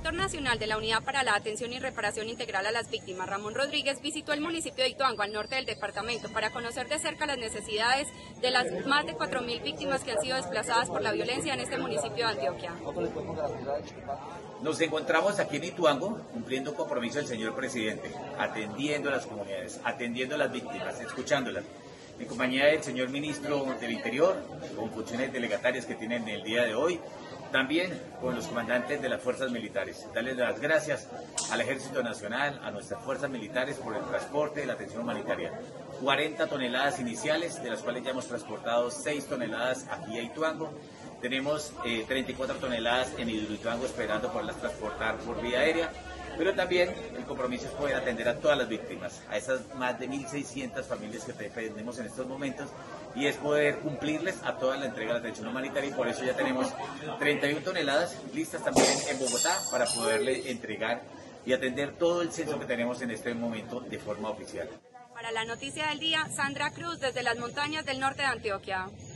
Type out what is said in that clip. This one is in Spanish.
director nacional de la Unidad para la Atención y Reparación Integral a las Víctimas, Ramón Rodríguez, visitó el municipio de Ituango, al norte del departamento, para conocer de cerca las necesidades de las más de 4.000 víctimas que han sido desplazadas por la violencia en este municipio de Antioquia. Nos encontramos aquí en Ituango cumpliendo un compromiso del señor presidente, atendiendo a las comunidades, atendiendo a las víctimas, escuchándolas, en compañía del señor ministro del Interior, con funciones delegatarias que tienen el día de hoy, también con los comandantes de las fuerzas militares. Darles las gracias al Ejército Nacional, a nuestras fuerzas militares por el transporte y la atención humanitaria. 40 toneladas iniciales, de las cuales ya hemos transportado 6 toneladas aquí a Ituango. Tenemos 34 toneladas en Hidroituango esperando poderlas transportar por vía aérea, pero también el compromiso es poder atender a todas las víctimas, a esas más de 1.600 familias que dependemos en estos momentos, y es poder cumplirles a toda la entrega de la atención humanitaria, y por eso ya tenemos 31 toneladas listas también en Bogotá para poderle entregar y atender todo el censo que tenemos en este momento de forma oficial. Para la noticia del día, Sandra Cruz, desde las montañas del norte de Antioquia.